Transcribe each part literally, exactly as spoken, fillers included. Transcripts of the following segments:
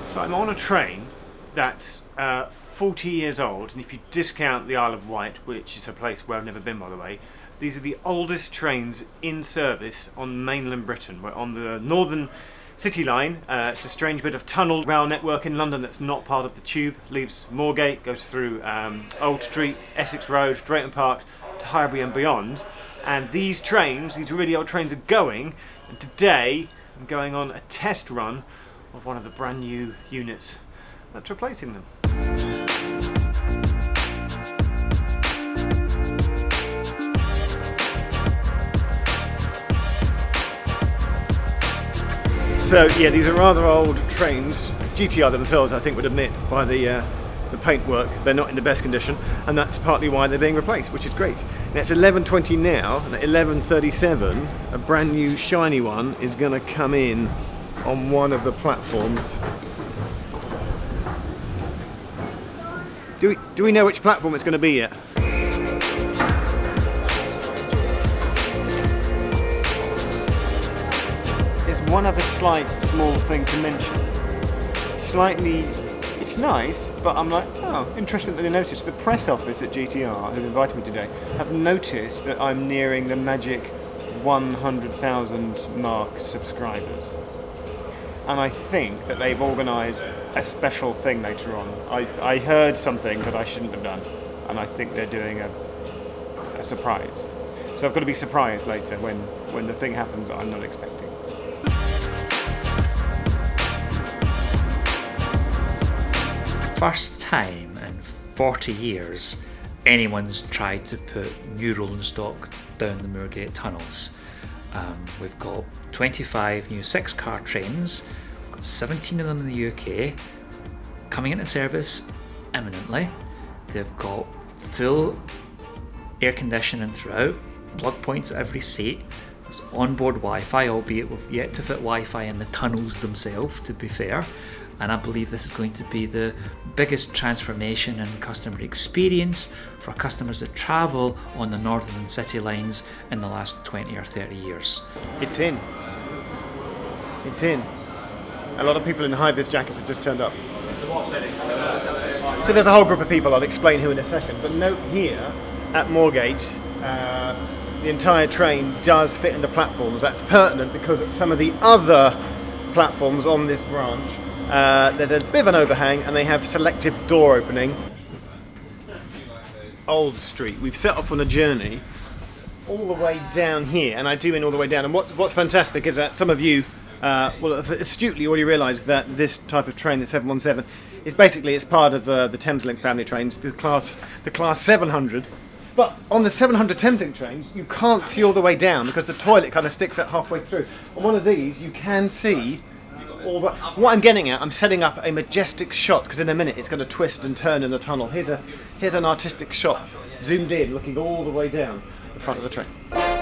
So I'm on a train that's uh, forty years old, and if you discount the Isle of Wight, which is a place where I've never been by the way, these are the oldest trains in service on mainland Britain. We're on the Northern City Line. Uh, it's a strange bit of tunnel rail network in London that's not part of the tube. Leaves Moorgate, goes through um, Old Street, Essex Road, Drayton Park to Highbury and beyond. And these trains, these really old trains are going, and today I'm going on a test run of one of the brand new units that's replacing them. So yeah, these are rather old trains. G T R themselves, I think, would admit by the uh, the paintwork they're not in the best condition, and that's partly why they're being replaced, which is great. Now it's eleven twenty now, and at eleven thirty-seven a brand new shiny one is going to come in on one of the platforms. Do we, do we know which platform it's going to be yet? There's one other slight small thing to mention. Slightly, it's nice, but I'm like, oh, interesting that they noticed. The press office at G T R, who invited me today, have noticed that I'm nearing the magic one hundred thousand mark subscribers. And I think that they've organised a special thing later on. I, I heard something that I shouldn't have done, and I think they're doing a, a surprise. So I've got to be surprised later when, when the thing happens that I'm not expecting. First time in forty years anyone's tried to put new rolling stock down the Moorgate tunnels. Um, we've got twenty-five new six car trains, we've got seventeen of them in the U K, coming into service imminently. They've got full air conditioning throughout, plug points at every seat, there's onboard Wi-Fi, albeit we've yet to fit Wi-Fi in the tunnels themselves, to be fair. And I believe this is going to be the biggest transformation in customer experience for customers that travel on the Northern City lines in the last twenty or thirty years. It's in. It's in. A lot of people in high-vis jackets have just turned up. So there's a whole group of people, I'll explain who in a second, but note here at Moorgate, uh, the entire train does fit in the platforms. That's pertinent because at some of the other platforms on this branch, Uh, there's a bit of an overhang and they have selective door opening. Old Street. We've set off on a journey all the way down here, and I do mean all the way down. And what, what's fantastic is that some of you uh, will have astutely already realised that this type of train, the seven one seven, is basically it's part of uh, the Thameslink family trains, the class, the class seven hundred. But on the seven hundred Thameslink trains, you can't see all the way down because the toilet kind of sticks out halfway through. On one of these, you can see. All the, what I'm getting at, I'm setting up a majestic shot because in a minute it's going to twist and turn in the tunnel. Here's a here's an artistic shot, zoomed in, looking all the way down the front of the train.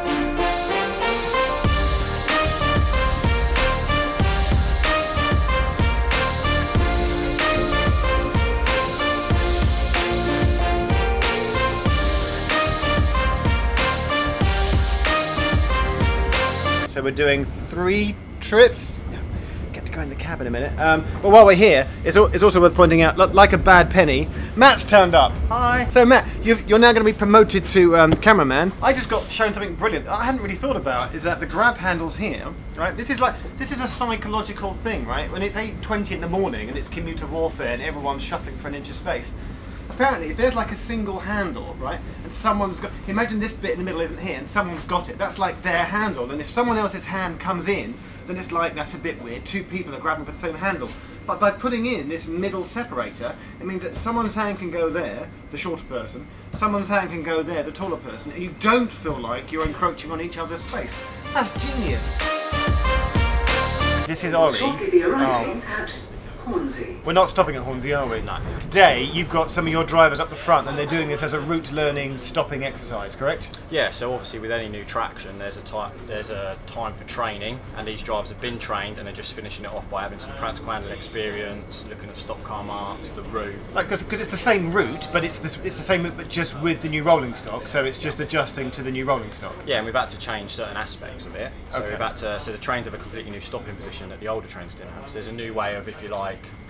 So we're doing three trips. Go in the cab in a minute, um, but while we're here, it's, it's also worth pointing out, like a bad penny, Matt's turned up. Hi. So Matt, you've, you're now going to be promoted to um, cameraman. I just got shown something brilliant I hadn't really thought about, is that the grab handles here, right? This is like, this is a psychological thing, right? When it's eight twenty in the morning and it's commuter warfare and everyone's shuffling for an inch of space, apparently if there's like a single handle, right, and someone's got, imagine this bit in the middle isn't here and someone's got it, that's like their handle, and if someone else's hand comes in, then it's like, that's a bit weird, two people are grabbing for the same handle. But by putting in this middle separator, it means that someone's hand can go there, the shorter person, someone's hand can go there, the taller person, and you don't feel like you're encroaching on each other's space. That's genius. This is Ollie. Shortly be arriving at Hornsey. We're not stopping at Hornsey, are we? No. Today, you've got some of your drivers up the front and they're doing this as a route learning stopping exercise, correct? Yeah, so obviously with any new traction, there's a, time, there's a time for training, and these drivers have been trained and they're just finishing it off by having some practical handling experience, looking at stop car marks, the route. Like, because it's the same route, but it's the, it's the same route, but just with the new rolling stock, so it's just adjusting to the new rolling stock. Yeah, and we've had to change certain aspects of it. So okay. we've had to, so the trains have a completely new stopping position that the older trains didn't have. So there's a new way of, if you like,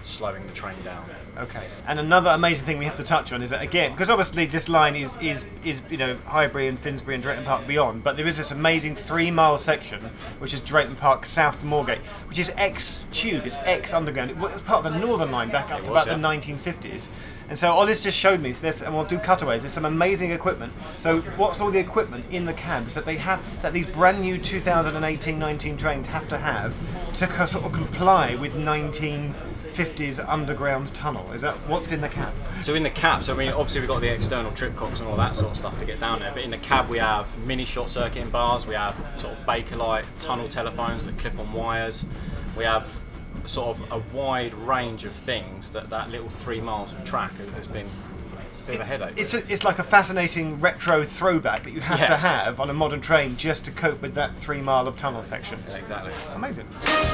slowing the train down. Okay. And another amazing thing we have to touch on is that, again, because obviously this line is is is you know Highbury and Finsbury and Drayton Park beyond, but there is this amazing three-mile section which is Drayton Park south to Moorgate, which is ex-tube, it's ex-underground. It was part of the Northern Line back up It to was, about yeah. the nineteen fifties. And so Ollie's just showed me this, and we'll do cutaways. There's some amazing equipment. So what's all the equipment in the cabs that they have, that these brand new two thousand eighteen nineteen trains have to have to co- sort of comply with nineteen fifties underground tunnel? Is that what's in the cab? So in the cab, so I mean, obviously we've got the external trip cocks and all that sort of stuff to get down there, but in the cab we have mini short circuiting bars, we have sort of Bakelite tunnel telephones that clip on wires, we have sort of a wide range of things that that little three miles of track has, has been a bit of a headache. It's, a, it's like a fascinating retro throwback that you have to Yes. have on a modern train just to cope with that three mile of tunnel section. Yeah, exactly. Amazing.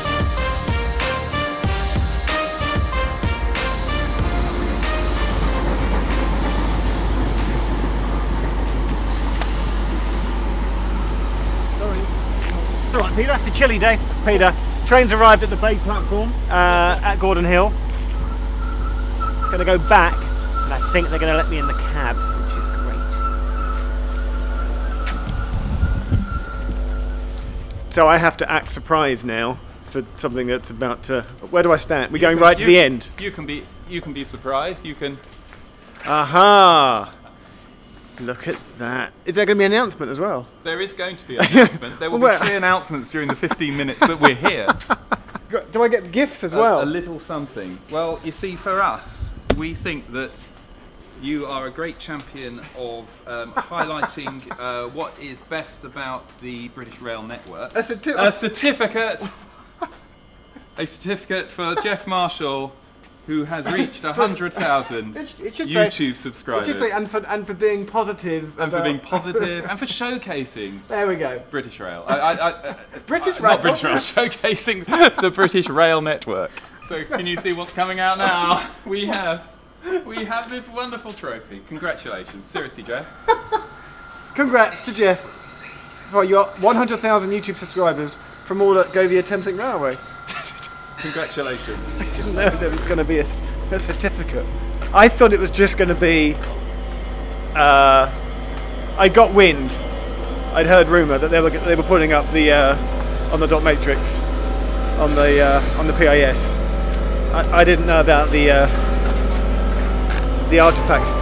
It's alright, Peter, it's a chilly day. Peter, train's arrived at the Bay platform uh, at Gordon Hill. It's going to go back, and I think they're going to let me in the cab, which is great. So I have to act surprised now for something that's about to... Where do I stand? We're going can- right to you- the end. You can be you can be surprised. You can. Aha! Look at that. Is there going to be an announcement as well? There is going to be an announcement. There will Well, be three announcements during the fifteen minutes that we're here. Do I get gifts as A- well? A, little something. Well, you see, for us, we think that you are a great champion of um, highlighting uh, what is best about the British Rail network. A certi- A certificate. A certificate for Geoff Marshall, who has reached one hundred thousand It- it should say- YouTube subscribers. It should say, and for, and for being positive. and for about- being positive and for showcasing There we go. British Rail. I, I, I, I, British I- Rail. Not British Rail, showcasing the British Rail network. So can you see what's coming out now? We have, we have this wonderful trophy. Congratulations, seriously, Geoff. Congrats to Geoff for your one hundred thousand YouTube subscribers from all at Govia Thameslink Railway. Congratulations. I didn't know there was going to be a, a certificate. I thought it was just going to be. Uh, I got wind. I'd heard rumour that they were they were putting up the uh, on the dot matrix on the uh, on the P I S. I, I didn't know about the uh, the artifacts.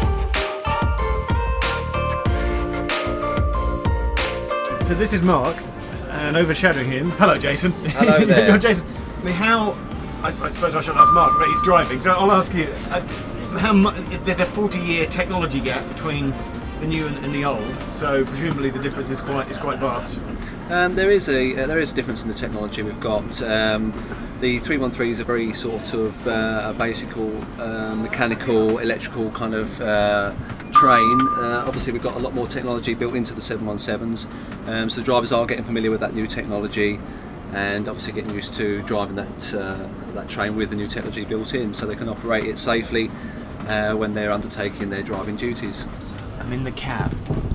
So this is Mark, and overshadowing him. Hello, Jason. Hello there. You're Jason. I mean, how? I, I suppose I should ask Mark, but he's driving. So I'll ask you: uh, how much is there's a forty-year technology gap between the new and, and the old? So presumably the difference is quite is quite vast. Um, there is a uh, there is a difference in the technology we've got. Um, the three one three is a very sort of uh, a basic uh, mechanical, electrical kind of uh, train. Uh, obviously, we've got a lot more technology built into the seven one sevens, um, so the drivers are getting familiar with that new technology, and obviously getting used to driving that uh, that train with the new technology built in, so they can operate it safely uh, when they're undertaking their driving duties. I'm in the cab.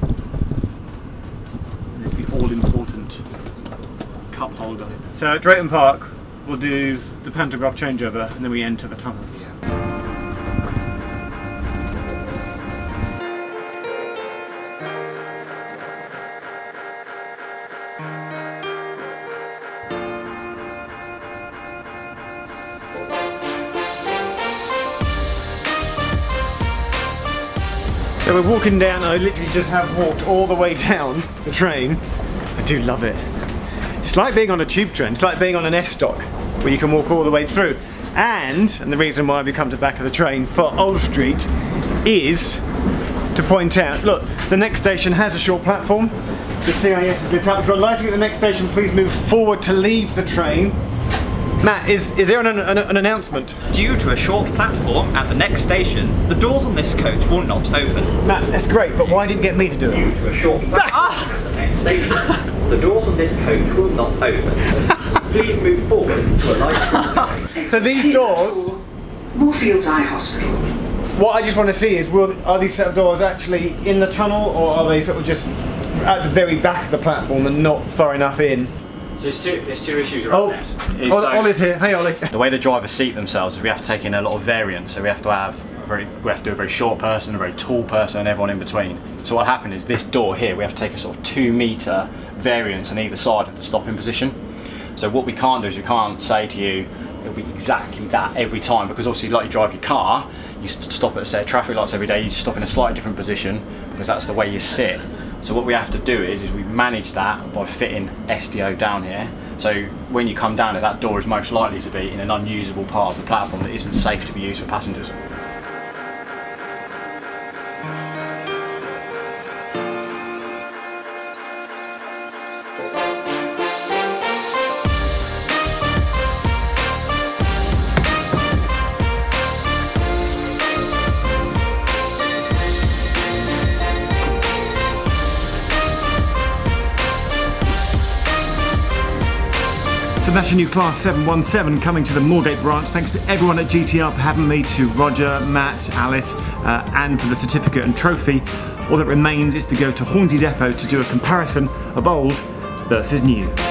And there's the all-important cup holder. So at Drayton Park, we'll do the pantograph changeover, and then we enter the tunnels. So we're walking down, I literally just have walked all the way down the train. I do love it. It's like being on a tube train, it's like being on an S-Stock, where you can walk all the way through. And, and the reason why we come to the back of the train for Old Street is to point out, look, the next station has a short platform. The C I S is lit up. If you're lighting at the next station, please move forward to leave the train. Matt, is, is there an, an, an announcement? Due to a short platform at the next station, the doors on this coach will not open. Matt, that's great, but why didn't you get me to do Due it? to a short platform at the next station, the doors on this coach will not open. Please move forward to a light. So these doors, Moorfields Eye Hospital. what I just want to see is, will, are these set of doors actually in the tunnel, or are they sort of just at the very back of the platform and not far enough in So there's two, there's two issues around Oh, this. Ollie, so Ollie's here. Hey, Ollie. the way the drivers seat themselves is we have to take in a lot of variance. So we have to have a very, we have to do a very short person, a very tall person, and everyone in between. So what happened is this door here, we have to take a sort of two metre variance on either side of the stopping position. So what we can't do is we can't say to you it'll be exactly that every time, because obviously like you drive your car, you stop at say traffic lights every day, you stop in a slightly different position because that's the way you sit. So what we have to do is, is we manage that by fitting S D O down here. So when you come down it, that door is most likely to be in an unusable part of the platform that isn't safe to be used for passengers. So that's your new Class seven one seven coming to the Moorgate branch. Thanks to everyone at G T R for having me, to Roger, Matt, Alice, uh, and for the certificate and trophy. All that remains is to go to Hornsey Depot to do a comparison of old versus new.